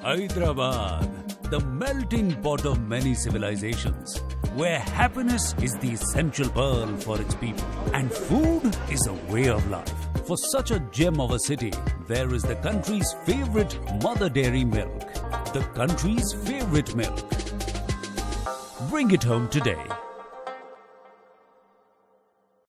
Hyderabad, the melting pot of many civilizations, where happiness is the essential pearl for its people and food is a way of life. For such a gem of a city, there is the country's favorite mother dairy milk. The country's favorite milk. Bring it home today.